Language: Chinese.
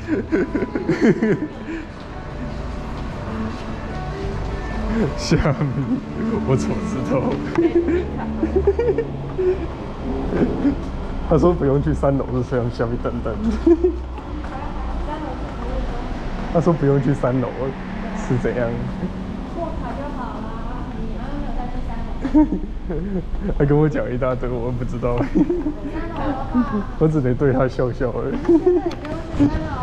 虾米，我怎么知道？他说不用去3楼，是这样虾米等等。他说不用去3楼，是怎样？ 过卡就好了，你刚刚没有在第3楼。 他跟我讲一大堆，我不知道。 3楼的话， 我只能对他笑笑而已。 现在你不用去3楼。